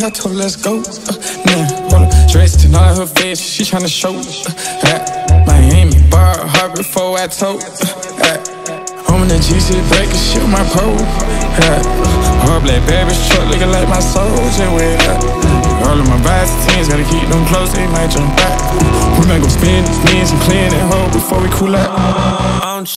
I told her let's go. Man, hold up, dressed in all her face, she tryna show. Miami bar, hard before I told. I'm in the GC breaking shit with my pole. All black baby's truck looking like my soldier with all of my vibes, teens gotta keep them close, they might jump back. We might go spin these means and clean that hole before we cool out.